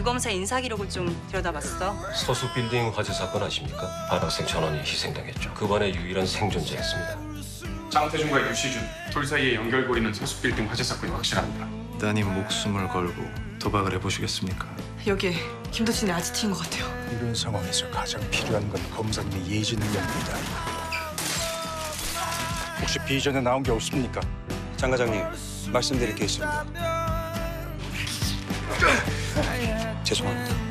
유검사 인사 기록을 좀 들여다봤어. 서수 빌딩 화재 사건 아십니까? 반학생 전원이 희생당했죠. 그 반의 유일한 생존자였습니다. 장태준과 유시준 둘 사이에 연결고 있는 서수빌딩 화재 사건이 확실합니다. 따님 목숨을 걸고 도박을 해보시겠습니까? 여기 김도진의 아지트인 것 같아요. 이런 상황에서 가장 필요한 건 검사님의 예지 능력입니다. 혹시 비전에 나온 게 없습니까? 장 과장님, 말씀드릴 게 있습니다. 죄송합니다.